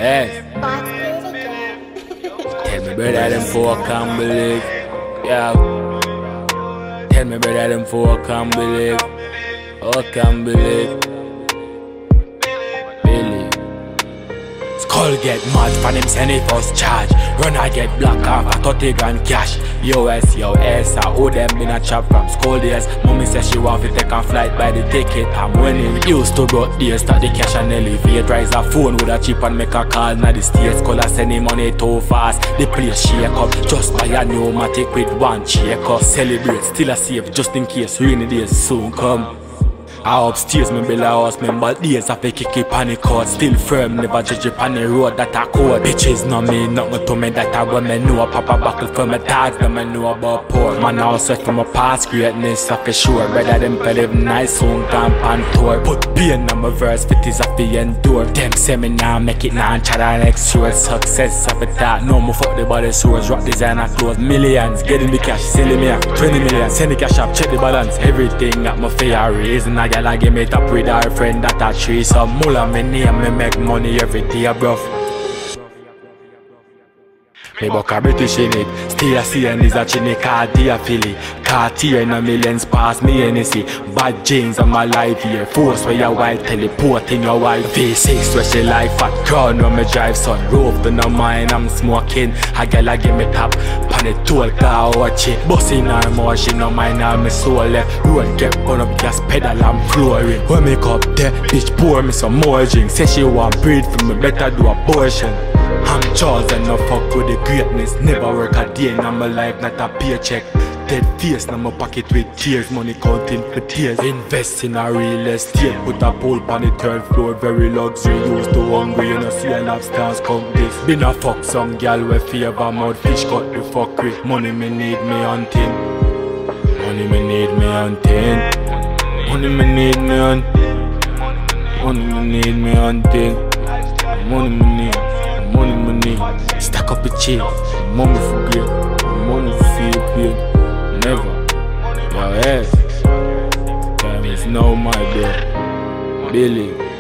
Yes. Tell me brother them for can't believe. Yeah. Tell me brother them for can't believe. Oh, can't believe. Skull get mad for them send it first charge. Run I get black off a 30 grand cash. US, yo S, I owe them in a chop from school days. Mommy says she want to take a flight by the ticket. I'm winning. Used to broke days, start the cash and elevate. Rise a phone with a chip and make a call. Now the states call us sending money too fast. The place shake up, just buy a pneumatic with one shake up. Celebrate, still a safe just in case rainy days soon come. I upstairs, me build a house, me but days I fake kick it on the court. Still firm, never judge it on the road that I code. Bitches know me, nothing to me that I want me know. Papa buckle for my tags, them I know about poor. Man, I was set from my past greatness, I for sure. Better them for live nice, soon camp and tour. Put pain on my verse, fit is a fee endure. Them say me now, make it now and try to next year. Success of a thought, no more fuck the body sores. Rock designer clothes, millions, getting the cash, selling me 20 million. Send the cash up, check the balance, everything at my fair raising. I give me top with her friend that a tree. Some muller me name, me make money every day, bruv. Me buck a British in it. Still a CN is a chinny Cartier Philly. Cartier in a millions pass me NC. Bad jeans on my life here. Force where your wild teleporting your wild V6 where she life at crown when me drive son. Roof to no mine I'm smoking. A girl a give me top. Pan the toll car watch it. Busting her more she no mind all me soul left. Road get burn up gas pedal and flooring. When me up there bitch pour me some more drink. Say she want breed for me better do abortion. I'm Charles and no fuck with the greatness. Never work a day in my life, not a paycheck. Dead face in my pocket with tears. Money counting for tears. Invest in a real estate. Put a pole on the 3rd floor. Very luxury, used to hungry. You know see enough stars count this. Been a fuck some gal with favor mouth. Fish cut the fuckery. Money me need me hunting. Money me need me hunting. Money me need me hunting. Money me need me hunting. Money me need. Money, money, stack up the cheap. Money for great, money for feel great. Never, your ass. Time is now my day. Billy.